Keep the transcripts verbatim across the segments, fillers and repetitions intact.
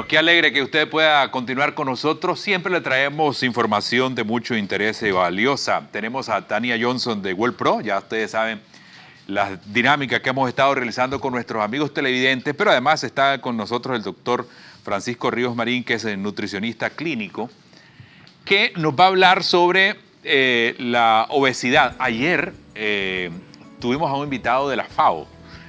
qué alegre que usted pueda continuar con nosotros. Siempre le traemos información de mucho interés y valiosa. Tenemos a Tania Johnson de WellPro, ya ustedes saben la dinámica que hemos estado realizando con nuestros amigos televidentes, pero además está con nosotros el doctor Francisco Ríos Marín, que es el nutricionista clínico, que nos va a hablar sobre eh, la obesidad. Ayer eh, tuvimos a un invitado de la FAO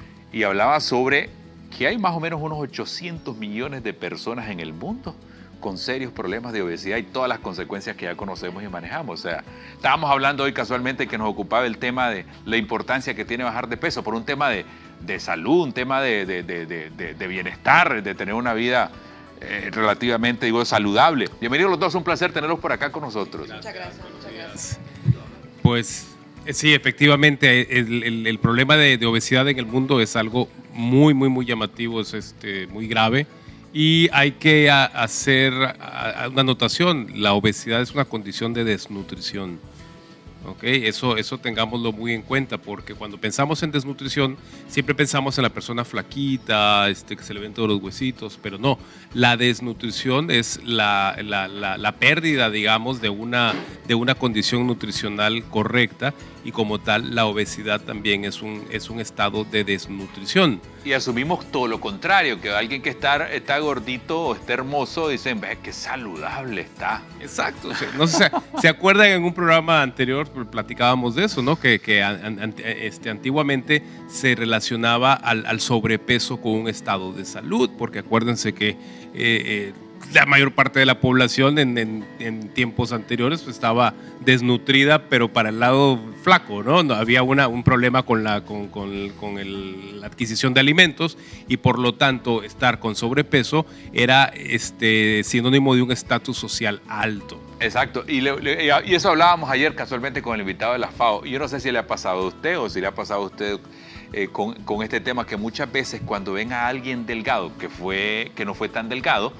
y hablaba sobre que hay más o menos unos ochocientos millones de personas en el mundo con serios problemas de obesidad y todas las consecuencias que ya conocemos y manejamos. O sea, estábamos hablando hoy casualmente que nos ocupaba el tema de la importancia que tiene bajar de peso por un tema de, de salud, un tema de, de, de, de, de bienestar, de tener una vida eh, relativamente, digo, saludable. Bienvenidos los dos, un placer tenerlos por acá con nosotros. Muchas gracias, muchas gracias. Pues sí, efectivamente, el, el, el problema de, de obesidad en el mundo es algo muy, muy, muy llamativo, es este, muy grave. Y hay que a, hacer a, a una anotación, la obesidad es una condición de desnutrición. ¿Okay? Eso, eso tengámoslo muy en cuenta, porque cuando pensamos en desnutrición, siempre pensamos en la persona flaquita, este, que se le ven todos los huesitos, pero no, la desnutrición es la, la, la, la pérdida, digamos, de una, de una condición nutricional correcta, y como tal, la obesidad también es un, es un estado de desnutrición. Y asumimos todo lo contrario, que alguien que está, está gordito o está hermoso, dicen, ve, qué saludable está. Exacto. No sé, ¿se acuerdan en un programa anterior platicábamos de eso, ¿no? Que, que an, an, este, antiguamente se relacionaba al, al sobrepeso con un estado de salud, porque acuérdense que eh, eh, la mayor parte de la población en, en, en tiempos anteriores pues, estaba desnutrida, pero para el lado flaco, ¿no? No había una, un problema con, la, con, con, con el, la adquisición de alimentos, y por lo tanto estar con sobrepeso era este, sinónimo de un estatus social alto. Exacto, y, le, le, y eso hablábamos ayer casualmente con el invitado de la FAO. Yo no sé si le ha pasado a usted o si le ha pasado a usted eh, con, con este tema, que muchas veces cuando ven a alguien delgado que, fue, que no fue tan delgado,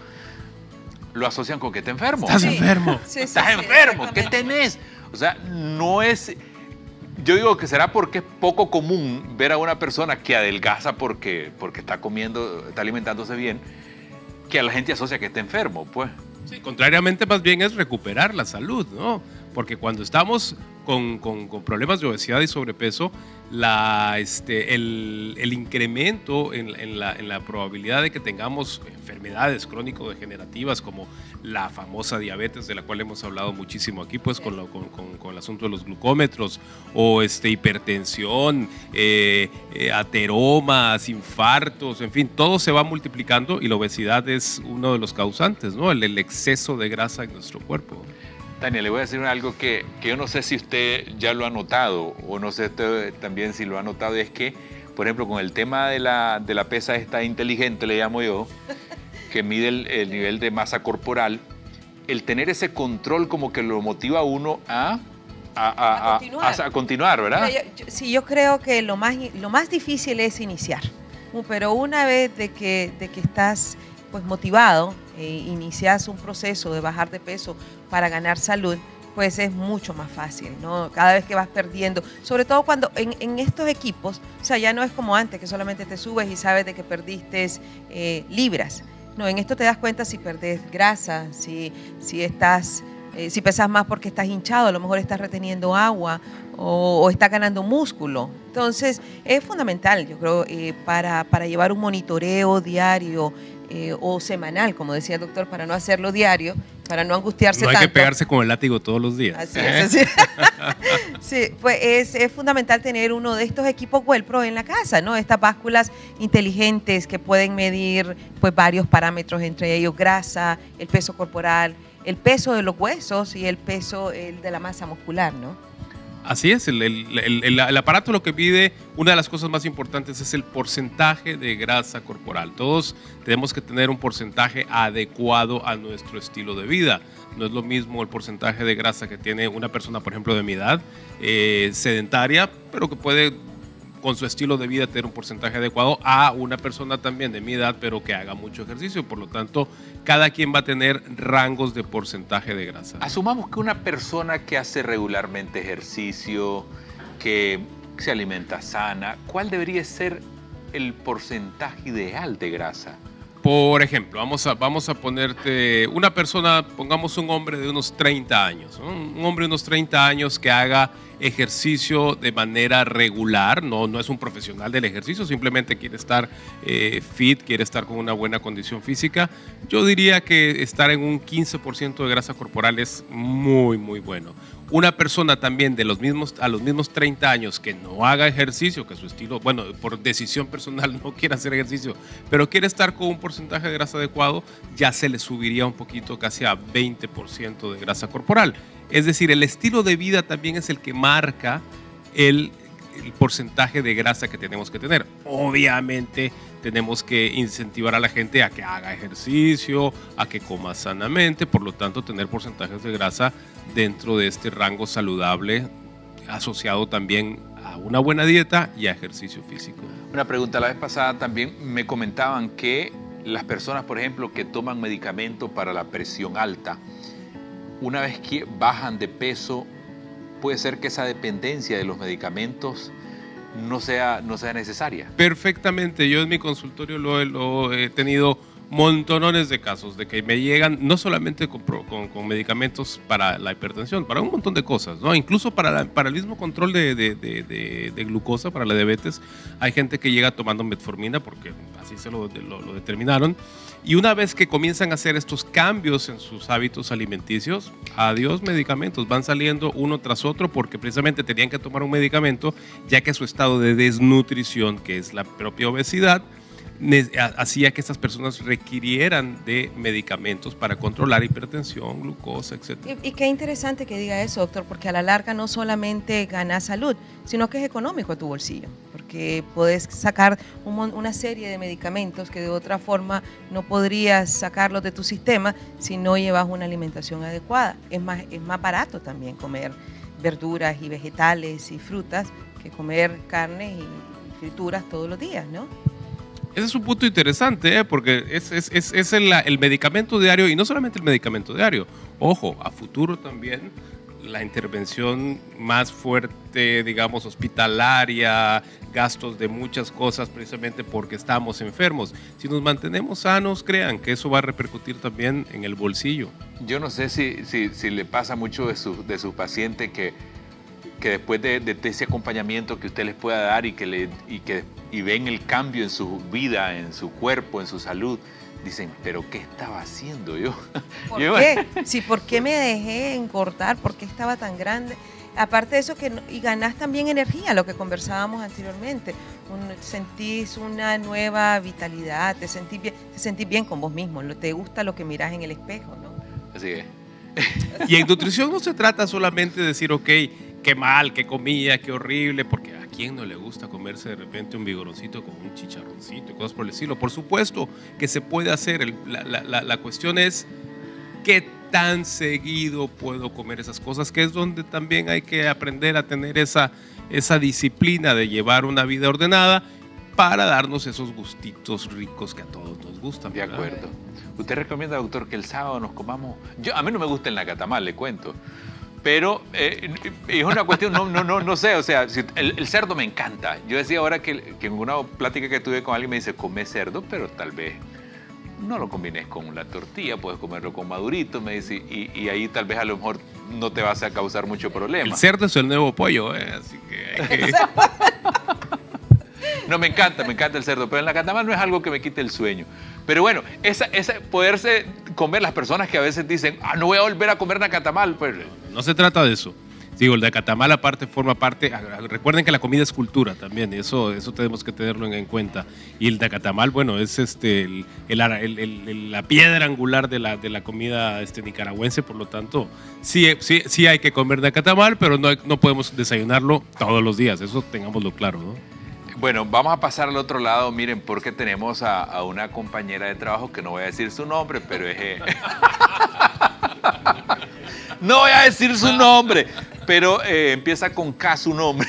lo asocian con que está enfermo. Estás sí. enfermo. Sí, sí, Estás sí, enfermo. ¿Qué tenés? O sea, no es... Yo digo que será porque es poco común ver a una persona que adelgaza porque, porque está comiendo, está alimentándose bien, que a la gente asocia que está enfermo, pues. Sí, contrariamente más bien es recuperar la salud, ¿no? Porque cuando estamos con, con, con problemas de obesidad y sobrepeso, la, este, el, el incremento en, en, la, en la probabilidad de que tengamos enfermedades crónico-degenerativas como la famosa diabetes, de la cual hemos hablado muchísimo aquí, pues con, lo, con, con, con el asunto de los glucómetros, o este, hipertensión, eh, eh, ateromas, infartos, en fin, todo se va multiplicando, y la obesidad es uno de los causantes, ¿no? El, el exceso de grasa en nuestro cuerpo. Tania, le voy a decir algo que, que yo no sé si usted ya lo ha notado, o no sé usted también si lo ha notado, es que, por ejemplo, con el tema de la, de la pesa esta inteligente, le llamo yo, que mide el, el nivel de masa corporal, el tener ese control como que lo motiva a uno a, a, a, a, continuar. A, a continuar, ¿verdad? Mira, yo, yo, sí, yo creo que lo más, lo más difícil es iniciar, pero una vez de que, de que estás pues, motivado, eh, inicias un proceso de bajar de peso para ganar salud, pues es mucho más fácil, ¿no? Cada vez que vas perdiendo, sobre todo cuando en, en estos equipos, o sea, ya no es como antes, que solamente te subes y sabes de que perdiste eh, libras. No, en esto te das cuenta si perdés grasa, si, si, estás, eh, si pesas más porque estás hinchado, a lo mejor estás reteniendo agua o, o estás ganando músculo. Entonces, es fundamental, yo creo, eh, para, para llevar un monitoreo diario eh, o semanal, como decía el doctor, para no hacerlo diario, para no angustiarse tanto. No hay tanto. Que pegarse con el látigo todos los días. Así es, así es. Sí, pues es, es fundamental tener uno de estos equipos WellPro en la casa, ¿no? Estas básculas inteligentes que pueden medir pues varios parámetros, entre ellos grasa, el peso corporal, el peso de los huesos y el peso el de la masa muscular, ¿no? Así es, el, el, el, el, el aparato lo que pide, una de las cosas más importantes es el porcentaje de grasa corporal. Todos tenemos que tener un porcentaje adecuado a nuestro estilo de vida. No es lo mismo el porcentaje de grasa que tiene una persona, por ejemplo, de mi edad, eh, sedentaria, pero que puede con su estilo de vida tener un porcentaje adecuado, a una persona también de mi edad, pero que haga mucho ejercicio. Por lo tanto, cada quien va a tener rangos de porcentaje de grasa. Asumamos que una persona que hace regularmente ejercicio, que se alimenta sana, ¿cuál debería ser el porcentaje ideal de grasa? Por ejemplo, vamos a, vamos a ponerte una persona, pongamos un hombre de unos treinta años, ¿no? Un hombre de unos treinta años que haga ejercicio de manera regular, no, no es un profesional del ejercicio, simplemente quiere estar eh, fit, quiere estar con una buena condición física. Yo diría que estar en un quince por ciento de grasa corporal es muy, muy bueno. Una persona también de los mismos, a los mismos treinta años que no haga ejercicio, que su estilo, bueno, por decisión personal no quiere hacer ejercicio, pero quiere estar con un porcentaje de grasa adecuado, ya se le subiría un poquito, casi a veinte por ciento de grasa corporal. Es decir, el estilo de vida también es el que marca el, el porcentaje de grasa que tenemos que tener. Obviamente tenemos que incentivar a la gente a que haga ejercicio, a que coma sanamente, por lo tanto tener porcentajes de grasa dentro de este rango saludable asociado también a una buena dieta y a ejercicio físico. Una pregunta, la vez pasada también me comentaban que las personas, por ejemplo, que toman medicamento para la presión alta, una vez que bajan de peso, puede ser que esa dependencia de los medicamentos no sea, no sea necesaria. Perfectamente, yo en mi consultorio lo, lo he tenido montones de casos de que me llegan no solamente con, con, con medicamentos para la hipertensión, para un montón de cosas, ¿no? Incluso para, la, para el mismo control de, de, de, de, de glucosa, para la diabetes, hay gente que llega tomando metformina porque así se lo, lo, lo determinaron. Y una vez que comienzan a hacer estos cambios en sus hábitos alimenticios, adiós medicamentos, van saliendo uno tras otro porque precisamente tenían que tomar un medicamento ya que su estado de desnutrición, que es la propia obesidad, hacía que estas personas requirieran de medicamentos para controlar hipertensión, glucosa, etcétera. Y, y qué interesante que diga eso, doctor, porque a la larga no solamente ganas salud, sino que es económico a tu bolsillo, porque puedes sacar un, una serie de medicamentos que de otra forma no podrías sacarlos de tu sistema si no llevas una alimentación adecuada. Es más, es más barato también comer verduras y vegetales y frutas que comer carne y frituras todos los días, ¿no? Ese es un punto interesante, ¿eh? Porque es, es, es, es el, el medicamento diario, y no solamente el medicamento diario. Ojo, a futuro también la intervención más fuerte, digamos, hospitalaria, gastos de muchas cosas precisamente porque estamos enfermos. Si nos mantenemos sanos, crean que eso va a repercutir también en el bolsillo. Yo no sé si, si, si le pasa mucho de su, de su paciente que, que después de, de ese acompañamiento que usted les pueda dar y que, le, y que y ven el cambio en su vida, en su cuerpo, en su salud, dicen, ¿pero qué estaba haciendo yo? ¿Por qué? Sí, ¿por qué me dejé engordar? ¿Por qué estaba tan grande? Aparte de eso, que y ganás también energía, lo que conversábamos anteriormente. Un, sentís una nueva vitalidad, te sentís bien, te sentís bien con vos mismo, te gusta lo que mirás en el espejo, ¿no? Así es. Y en nutrición no se trata solamente de decir, ok, qué mal, qué comida, qué horrible, porque a quién no le gusta comerse de repente un vigoroncito con un chicharroncito y cosas por el estilo. Por supuesto que se puede hacer. El, la, la, la cuestión es qué tan seguido puedo comer esas cosas, que es donde también hay que aprender a tener esa, esa disciplina de llevar una vida ordenada para darnos esos gustitos ricos que a todos nos gustan. De ¿verdad? acuerdo. ¿Usted recomienda, doctor, que el sábado nos comamos? Yo, a mí no me gusta el nacatamal, le cuento. Pero eh, es una cuestión, no, no, no, no sé, o sea, si, el, el cerdo me encanta. Yo decía ahora que, que en una plática que tuve con alguien me dice, come cerdo, pero tal vez no lo combines con la tortilla, puedes comerlo con madurito, me dice, y, y ahí tal vez a lo mejor no te vas a causar mucho problema. El cerdo es el nuevo pollo, ¿eh? Así que... Hay que... No, me encanta, me encanta el cerdo, pero el nacatamal no es algo que me quite el sueño. Pero bueno, esa, esa, poderse comer, las personas que a veces dicen, ah, no voy a volver a comer nacatamal. Pues... No se trata de eso. Digo, el nacatamal aparte forma parte, recuerden que la comida es cultura también, eso, eso tenemos que tenerlo en, en cuenta. Y el nacatamal, bueno, es este, el, el, el, el, la piedra angular de la, de la comida este, nicaragüense, por lo tanto, sí, sí, sí hay que comer nacatamal, pero no, no podemos desayunarlo todos los días, eso tengámoslo claro, ¿no? Bueno, vamos a pasar al otro lado, miren, porque tenemos a, a una compañera de trabajo que no voy a decir su nombre, pero es... Eh... no voy a decir su nombre, pero eh, empieza con K su nombre.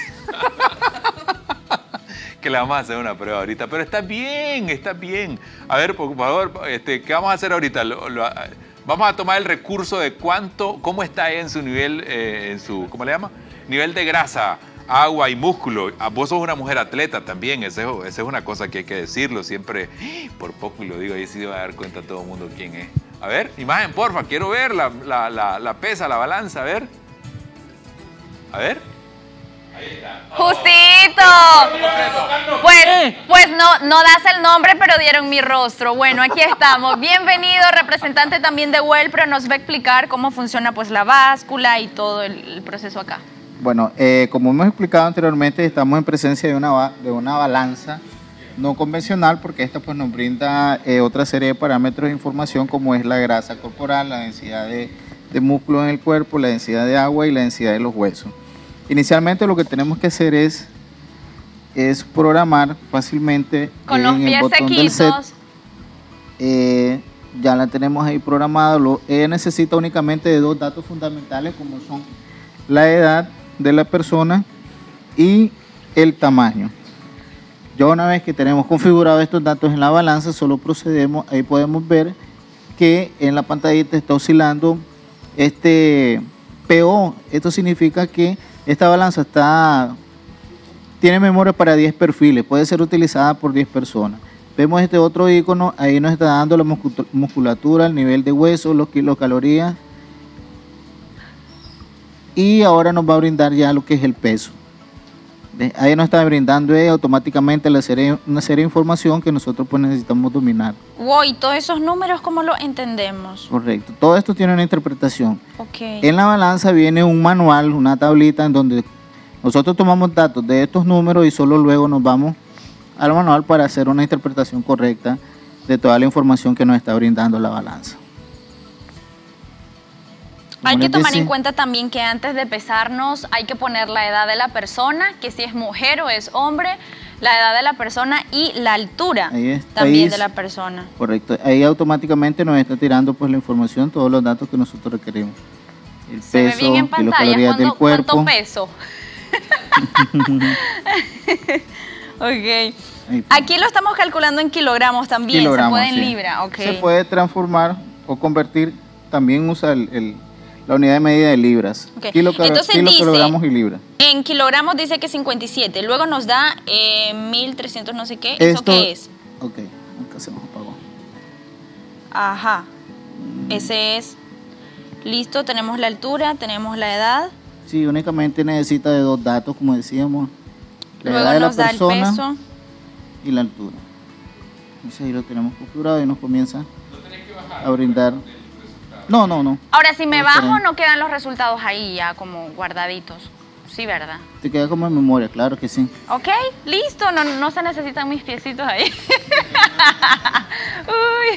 Que le vamos a hacer una prueba ahorita, pero está bien, está bien. A ver, por favor, este, ¿qué vamos a hacer ahorita? Lo, lo, vamos a tomar el recurso de cuánto, cómo está en su nivel, eh, en su, ¿cómo le llama? Nivel de grasa. agua y músculo. Ah, vos sos una mujer atleta también, esa es, esa es una cosa que hay que decirlo siempre. Por poco y lo digo, ahí sí va a dar cuenta todo el mundo quién es. A ver, imagen, porfa, quiero ver la, la, la, la pesa, la balanza, a ver. A ver. Justito. Pues, pues no, no das el nombre, pero dieron mi rostro. Bueno, aquí estamos. Bienvenido, representante también de WellPro. Nos va a explicar cómo funciona pues la báscula y todo el, el proceso acá. Bueno, eh, como hemos explicado anteriormente, estamos en presencia de una, de una balanza no convencional, porque esta pues nos brinda eh, otra serie de parámetros de información, como es la grasa corporal, la densidad de, de músculos en el cuerpo, la densidad de agua y la densidad de los huesos. Inicialmente lo que tenemos que hacer es, es programar fácilmente con eh, los en pies el botón del set. sequitos. Eh, ya la tenemos ahí programada. Lo, ella necesita únicamente de dos datos fundamentales, como son la edad de la persona y el tamaño. Ya una vez que tenemos configurado estos datos en la balanza, solo procedemos, ahí podemos ver que en la pantallita está oscilando este P O. Esto significa que esta balanza está, tiene memoria para diez perfiles, puede ser utilizada por diez personas. Vemos este otro icono, ahí nos está dando la musculatura, el nivel de hueso, los kilocalorías, y ahora nos va a brindar ya lo que es el peso. Ahí nos está brindando eh, automáticamente la serie, una serie de información que nosotros pues necesitamos dominar. Wow, ¿y todos esos números cómo los entendemos? Correcto, todo esto tiene una interpretación. Okay. En la balanza viene un manual, una tablita en donde nosotros tomamos datos de estos números y solo luego nos vamos al manual para hacer una interpretación correcta de toda la información que nos está brindando la balanza. Hay que tomar decía, en cuenta también que antes de pesarnos hay que poner la edad de la persona, que si es mujer o es hombre, la edad de la persona y la altura ahí es, también ahí es, de la persona. Correcto, ahí automáticamente nos está tirando pues la información, todos los datos que nosotros requerimos. El Se peso, ve bien en pantalla del cuerpo. ¿Cuánto peso? Ok. Aquí lo estamos calculando en kilogramos también, kilogramos, se puede en sí. libra. Okay. Se puede transformar o convertir, también usa el, el, la unidad de medida de libras. Okay. Kilo, Entonces kilo, dice, kilogramos y libras. En kilogramos dice que cincuenta y siete, luego nos da eh, mil trescientos no sé qué. Esto, ¿Eso qué es? Ok, acá se nos apagó. Ajá, ese es. Listo, tenemos la altura, tenemos la edad. Sí, únicamente necesita de dos datos, como decíamos. La Luego edad de nos la da el persona peso y la altura. Entonces ahí lo tenemos configurado y nos comienza a brindar. No, no, no. Ahora, si me Todo bajo, diferente. no quedan los resultados ahí ya como guardaditos. Sí, ¿verdad? Te queda como en memoria, claro que sí. Ok, listo, no, no se necesitan mis piecitos ahí. Uy.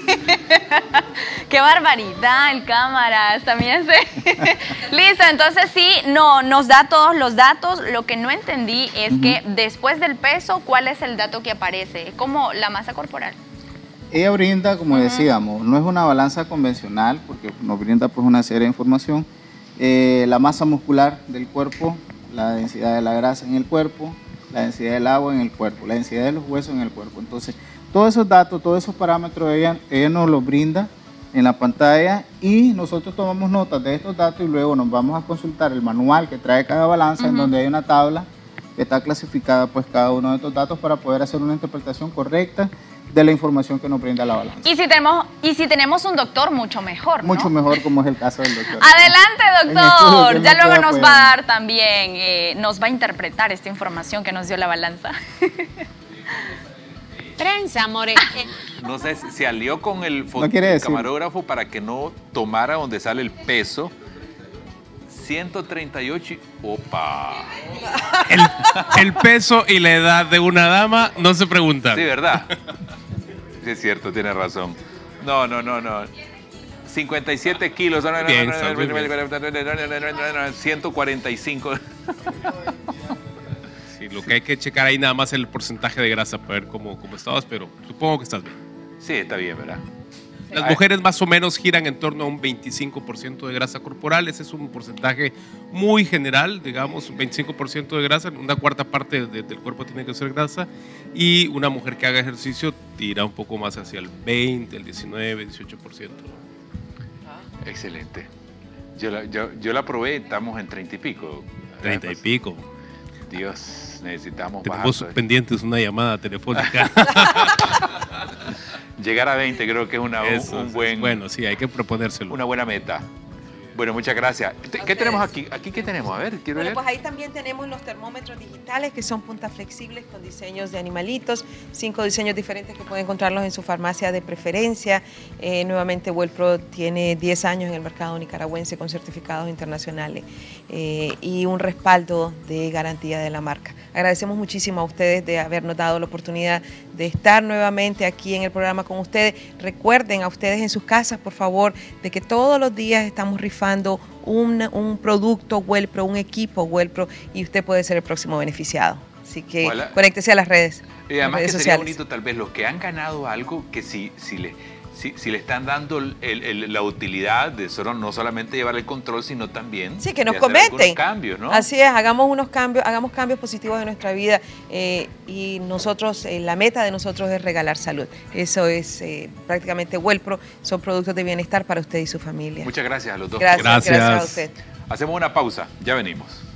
Qué barbaridad, el cámaras, también sé. Listo, entonces sí, no, nos da todos los datos. Lo que no entendí es uh-huh. que después del peso, ¿cuál es el dato que aparece? Es como la masa corporal. Ella brinda, como uh-huh. decíamos, no es una balanza convencional, porque nos brinda pues una serie de información. Eh, la masa muscular del cuerpo, la densidad de la grasa en el cuerpo, la densidad del agua en el cuerpo, la densidad de los huesos en el cuerpo. Entonces, todos esos datos, todos esos parámetros, ella, ella nos los brinda en la pantalla y nosotros tomamos notas de estos datos y luego nos vamos a consultar el manual que trae cada balanza, uh-huh. en donde hay una tabla que está clasificada pues cada uno de estos datos para poder hacer una interpretación correcta de la información que nos brinda la balanza. Y si tenemos, y si tenemos un doctor, mucho mejor, ¿no? Mucho mejor, como es el caso del doctor. Adelante, doctor. Ya luego nos va a dar también, eh, nos va a interpretar esta información que nos dio la balanza. Prensa, more. No sé, se alió con el, no el camarógrafo para que no tomara donde sale el peso. ciento treinta y ocho. ¡Opa! El, el peso y la edad de una dama no se preguntan. Sí, ¿verdad? Sí, es cierto, tiene razón. No, no, no, no. cincuenta y siete kilos. Bien, ciento cuarenta y cinco. Sí, lo que hay que checar ahí nada más es el porcentaje de grasa para ver cómo, cómo estabas, pero supongo que estás bien. Sí, está bien, ¿verdad? Las mujeres más o menos giran en torno a un veinticinco por ciento de grasa corporal. Ese es un porcentaje muy general, digamos, un veinticinco por ciento de grasa. Una cuarta parte de, del cuerpo tiene que ser grasa. Y una mujer que haga ejercicio tira un poco más hacia el veinte, el diecinueve, dieciocho por ciento. Excelente. Yo la, yo, yo la probé, estamos en treinta y pico. Treinta y pico. Dios, necesitamos Tenemos bajar. pendientes una llamada telefónica. Llegar a veinte creo que es una, un, Eso, un buen, bueno, sí, hay que proponérselo. una buena meta. Bueno, muchas gracias. ¿Qué tenemos aquí? ¿Aquí qué tenemos? A ver, quiero Bueno, ver. pues ahí también tenemos los termómetros digitales que son puntas flexibles con diseños de animalitos, cinco diseños diferentes que pueden encontrarlos en su farmacia de preferencia. Eh, nuevamente, WellPro tiene diez años en el mercado nicaragüense con certificados internacionales eh, y un respaldo de garantía de la marca. Agradecemos muchísimo a ustedes de habernos dado la oportunidad de estar nuevamente aquí en el programa con ustedes. Recuerden a ustedes en sus casas, por favor, de que todos los días estamos rifando Un, un producto WellPro, un equipo WellPro, y usted puede ser el próximo beneficiado. Así que Hola. conéctese a las redes. Y además redes que sería sociales. bonito tal vez los que han ganado algo, que si, si, le, si, si le están dando el, el, la utilidad de solo, no solamente llevar el control, sino también Sí, que nos de hacer algunos comenten. cambios, ¿no? Así es, hagamos unos cambios, hagamos cambios positivos en nuestra vida eh, y nosotros, eh, la meta de nosotros es regalar salud. Eso es eh, prácticamente WellPro, son productos de bienestar para usted y su familia. Muchas gracias a los dos. Gracias, Gracias. gracias a usted. Hacemos una pausa, ya venimos.